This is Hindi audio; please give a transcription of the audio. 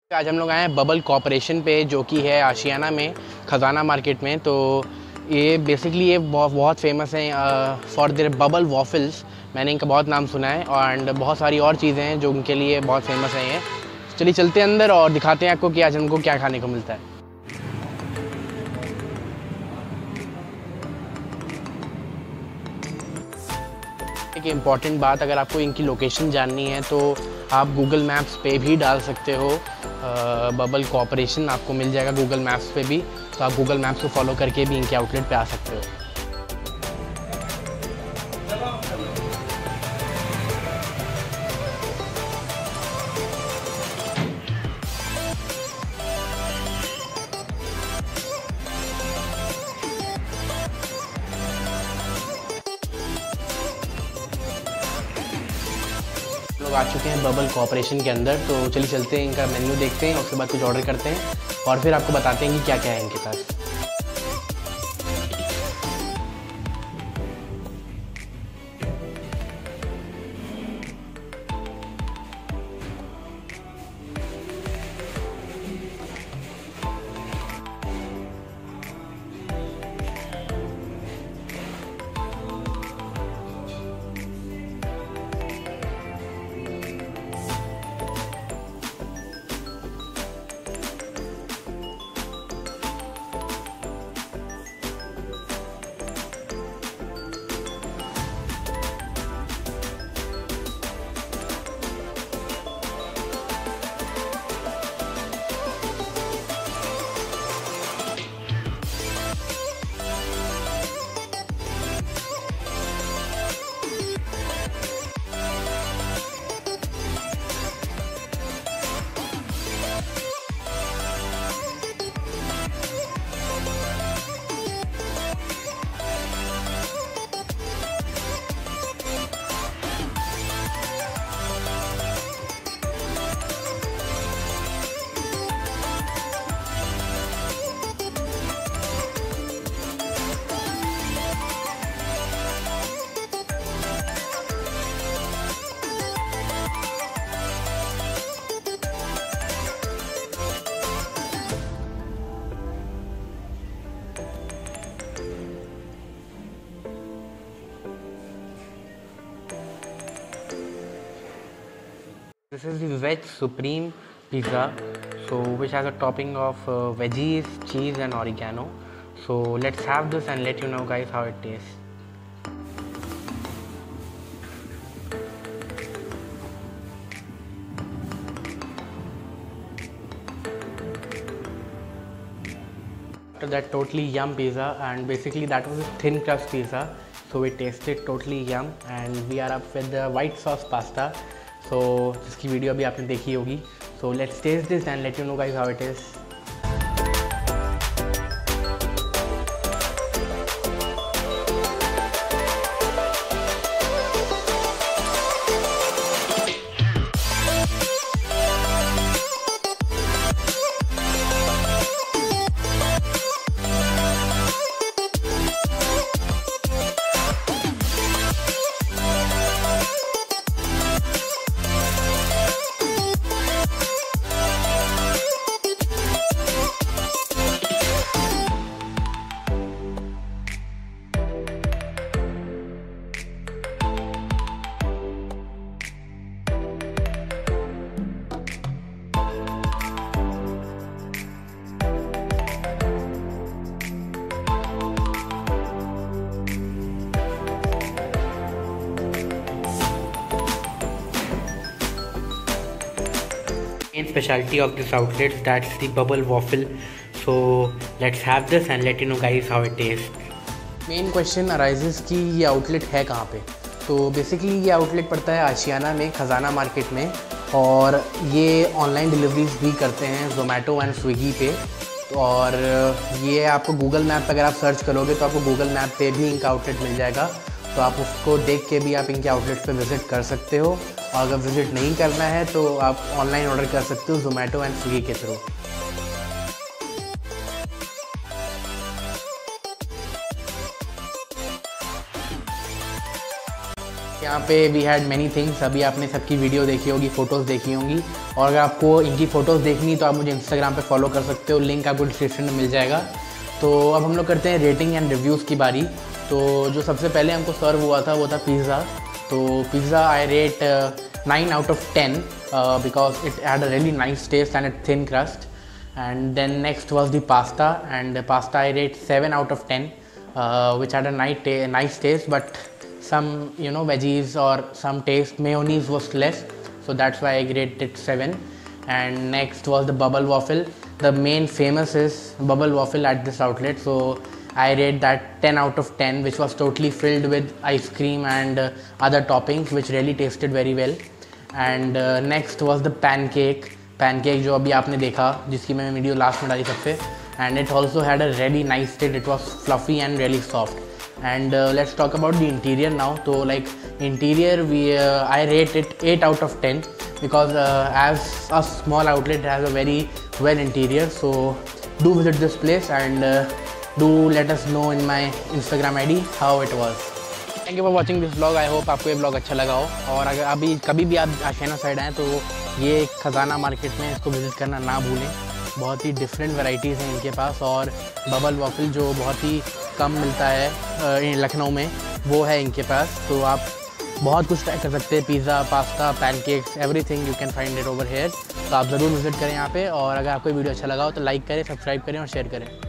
आज हम लोग आए हैं बबल कॉर्पोरेशन पे, जो कि है आशियाना में, ख़जाना मार्केट में। तो ये बेसिकली ये बहुत फेमस है फॉर देयर बबल वॉफल्स। मैंने इनका बहुत नाम सुना है और बहुत सारी और चीज़ें हैं जो उनके लिए बहुत फेमस हैं ये। चलिए चलते हैं अंदर और दिखाते हैं आपको कि आज हमको क्या खाने को मिलता है। एक इम्पॉर्टेंट बात, अगर आपको इनकी लोकेशन जाननी है तो आप गूगल मैप्स पे भी डाल सकते हो। बबल कॉर्पोरेशन आपको मिल जाएगा गूगल मैप्स पे भी, तो आप गूगल मैप्स को फॉलो करके भी इनके आउटलेट पे आ सकते हो। लोग आ चुके हैं बबल कॉर्पोरेशन के अंदर, तो चलिए चलते हैं, इनका मेन्यू देखते हैं, उसके बाद कुछ ऑर्डर करते हैं और फिर आपको बताते हैं कि क्या क्या है इनके पास। This is the veg supreme pizza, so which has a topping of veggies, cheese and oregano. So let's have this and let you know guys how it tastes. After that, totally yum pizza, and basically that was a thin crust pizza, so it tasted totally yum. And we are up with the white sauce pasta, so जिसकी वीडियो अभी आपने देखी होगी. So let's taste this and let you know guys how it is. Main specialty of this outlet, that's the bubble waffle. So let's have this and let you know guys how it tastes. Main question arises कि ये आउटलेट है कहाँ पे। तो बेसिकली ये आउटलेट पड़ता है आशियाना में, ख़जाना मार्केट में, और ये ऑनलाइन डिलीवरीज भी करते हैं ज़ोमैटो एंड स्विगी पे। और ये आपको गूगल मैप पर अगर आप सर्च करोगे तो आपको गूगल मैप पे भी इनका आउटलेट मिल जाएगा, तो आप उसको देख के भी आप इनके आउटलेट पे विज़िट कर सकते हो। और अगर विज़िट नहीं करना है तो आप ऑनलाइन ऑर्डर कर सकते हो ज़ोमैटो एंड स्विगी के थ्रू। यहाँ पे वी हैड मैनी थिंग्स। अभी आपने सबकी वीडियो देखी होगी, फ़ोटोज़ देखी होंगी, और अगर आपको इनकी फ़ोटोज़ देखनी तो आप मुझे इंस्टाग्राम पे फॉलो कर सकते हो, लिंक आपको डिस्क्रिप्शन में मिल जाएगा। तो अब हम लोग करते हैं रेटिंग एंड रिव्यूज़ की बारी। तो जो सबसे पहले हमको सर्व हुआ था वो था पिज़्ज़ा। तो pizza I rate 9 out of 10 because it had a really nice taste and a thin crust. And then next was the pasta, and the pasta I rate 7 out of 10, which had a nice taste, but some veggies or some taste, mayonnaise was less, so that's why I rated it 7. And next was the bubble waffle. The main famous is bubble waffle at this outlet, so I rate that 10 out of 10, which was totally filled with ice cream and other toppings, which really tasted very well. And next was the pancake जो अभी आपने देखा, जिसकी मैंने वीडियो लास्ट में डाली सबसे, and it also had a really nice taste. It was fluffy and really soft. And let's talk about the interior now. So like interior, I rate it 8 out of 10 because as a small outlet, it has a very well interior. So do visit this place and do let us know in my Instagram ID how it was. Thank you for watching this blog. I hope आपको ये ब्लॉग अच्छा लगा हो। और अगर अभी कभी भी आप आशियाना साइड आएँ तो ये खजाना मार्केट में इसको विज़िट करना ना भूलें। बहुत ही डिफरेंट वैरायटीज़ हैं इनके पास, और बबल वॉफल जो बहुत ही कम मिलता है लखनऊ में, वो है इनके पास। तो आप बहुत कुछ ट्राई कर सकते हैं, pizza, pasta, pancakes, everything you can find it over here. तो आप ज़रूर विज़िट करें यहाँ पे। और अगर आपको वीडियो अच्छा लगा हो तो लाइक करें, सब्सक्राइब करें और शेयर करें।